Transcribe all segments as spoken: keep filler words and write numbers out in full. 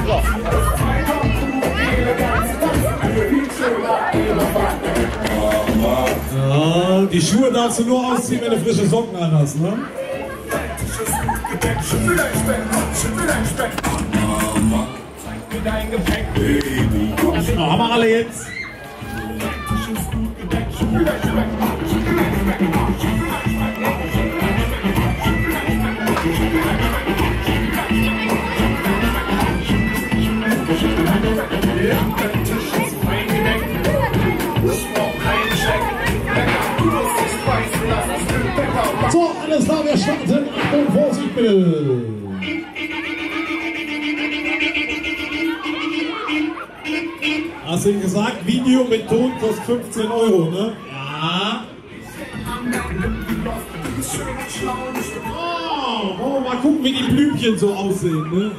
Ja, die Schuhe darfst du nur ausziehen, wenn du frische Socken an hast, ne? Na, haben wir alle jetzt? So, alles klar, wir starten. Achtung, Vorsicht bitte. Hast du ihm gesagt, Video mit Ton kostet fünfzehn Euro, ne? Ja. Oh, wollen wir mal gucken, wie die Blümchen so aussehen, ne?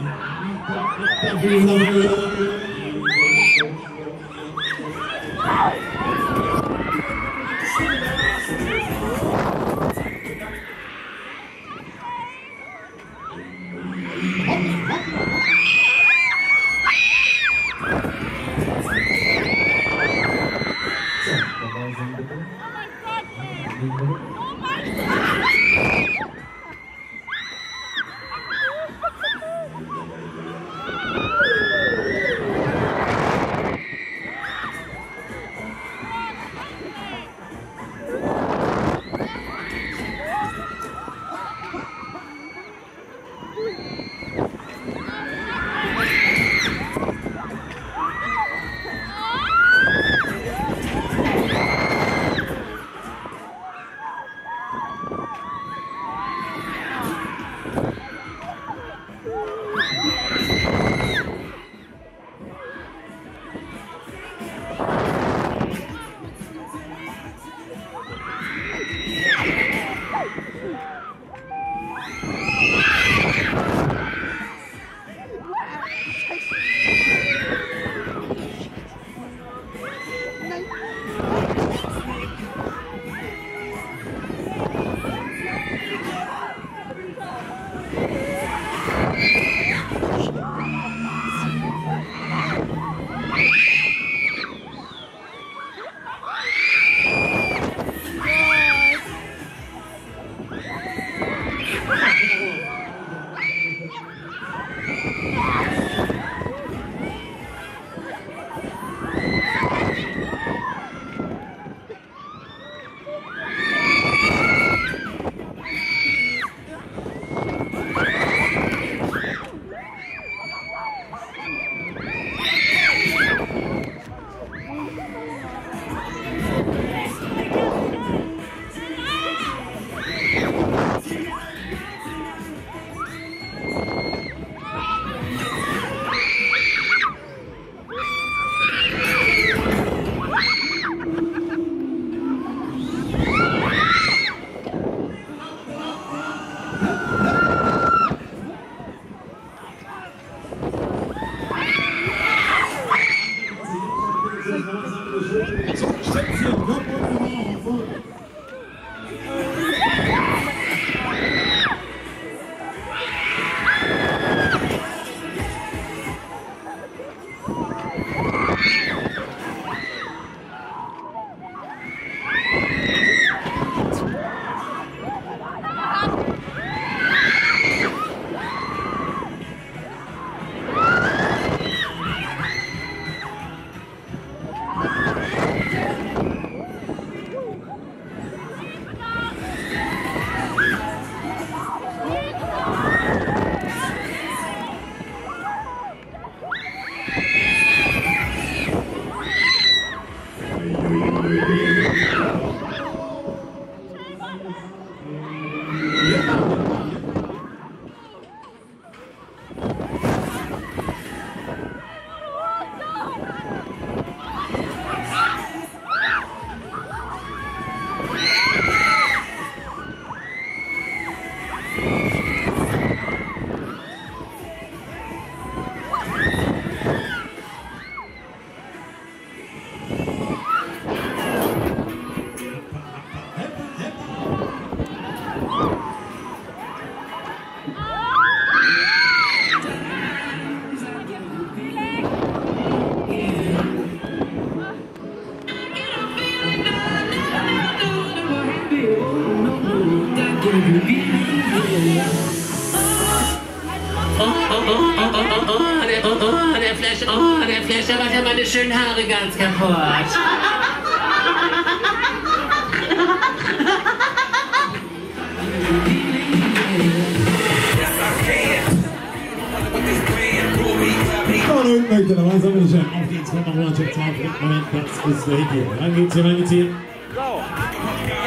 oh, der, oh, oh, der Flash, oh, der Flash, der macht ja meine schönen Haare ganz kaputt. Und unten möchte der Wasser nicht auf geht's von der Mannschaft zwei, Moment, Platz ist der Hecke. Dann geht's hier, dann geht's hier.